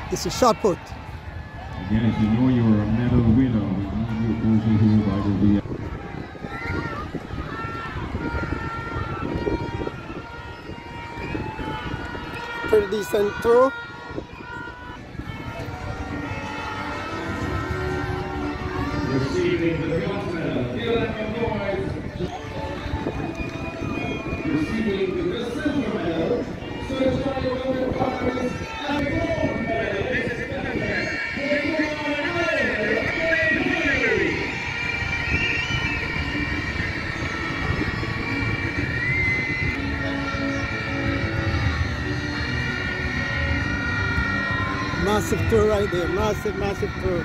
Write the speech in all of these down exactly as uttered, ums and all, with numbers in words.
It's a shot put. Again, if you know you're a medal winner, we need you over here by the V I P. Pretty decent throw. Receiving the bronze medal, Dylan McCoy. Receiving the silver medal, Sir Charlie Wilson Partners, and the gold medal. This is massive throw right there, massive, massive throw.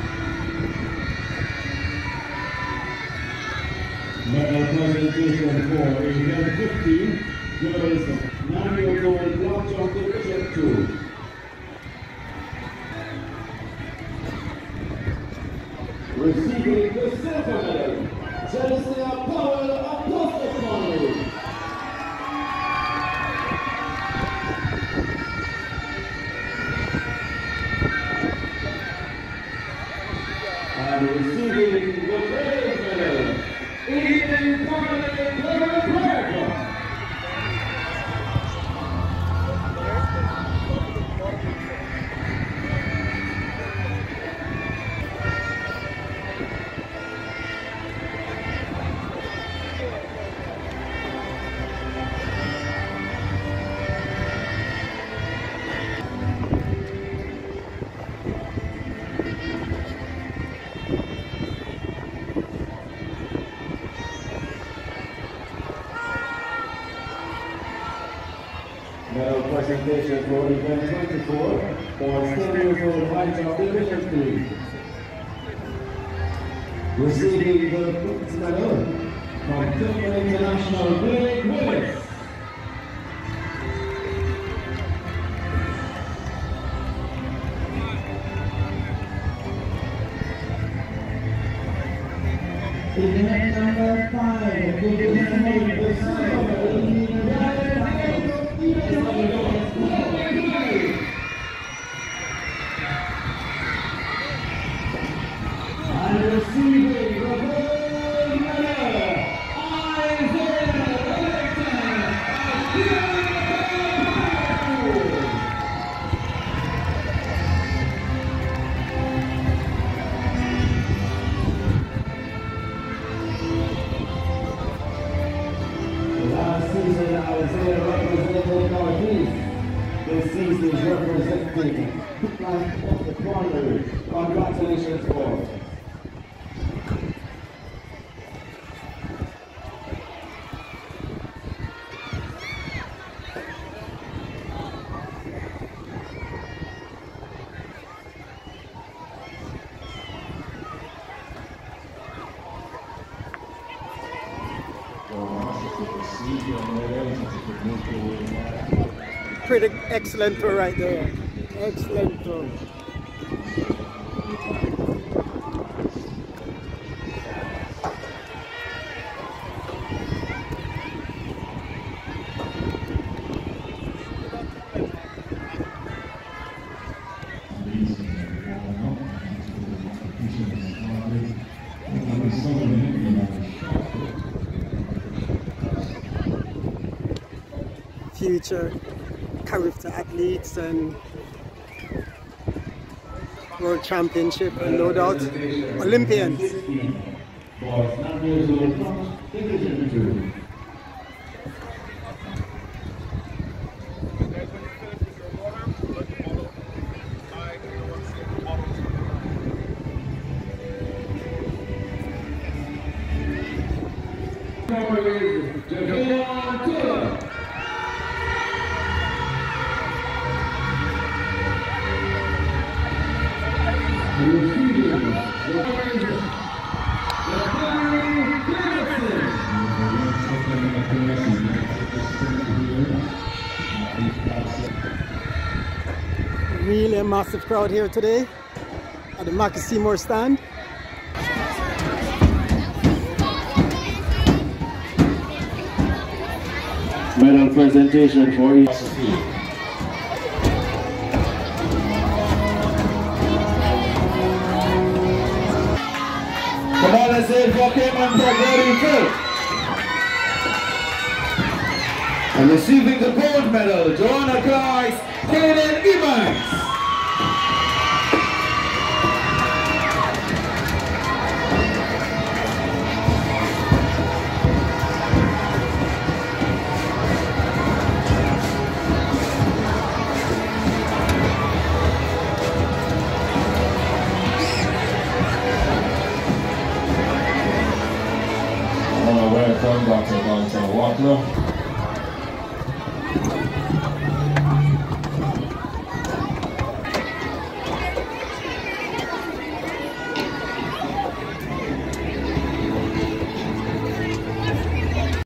Medal presentation for Asian fifteen, girls nine years old, block jump division two. Receiving the silver medal, Celestia Powell Apostle Connery. And receiving the bronze medal, Eden Connolly Cleveland. Medal presentation for event twenty-four for seven years old high jump division three. Receiving the bronze medal from Cleveland International, Blake Willis. Event number five, division eight, the silver medal. And receiving the gold medal, Isaiah Wellington of Last season, Isaiah represented Northeast. This season is representing Life of the Corner. Congratulations, boys. Pretty excellent throw right there. Excellent throw. Future character athletes and world championship and no doubt Olympians. Really a massive crowd here today at the Marcus Seymour stand. Medal presentation for each. Come on, let's say for Cayman for Gordon Phil. And receiving the gold medal, Joanna Clark, Kaden Evans. Welcome, Doctor Walter Walker.